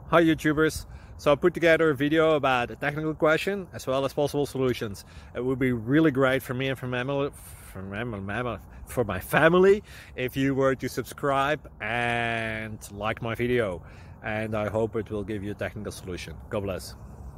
Hi YouTubers. So I put together a video about a technical question as well as possible solutions. It would be really great for me and for my family if you were to subscribe and like my video, and I hope it will give you a technical solution. God bless.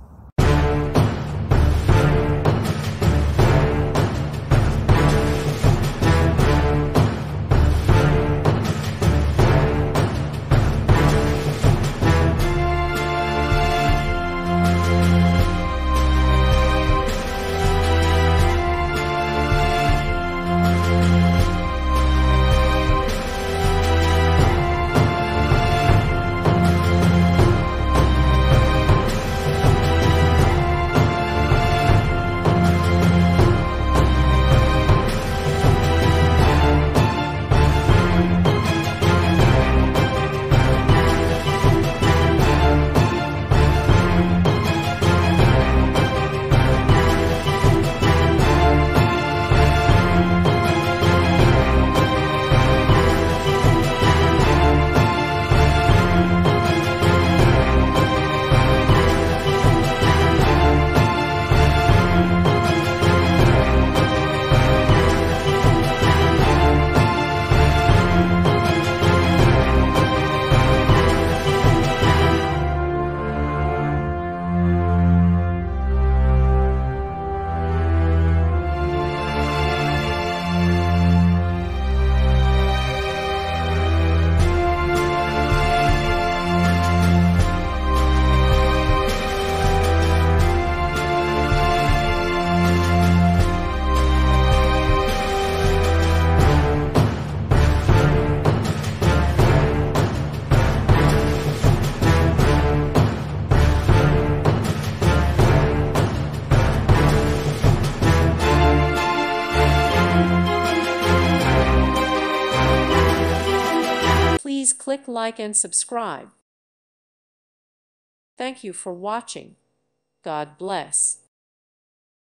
Please click like and subscribe. Thank you for watching. God bless.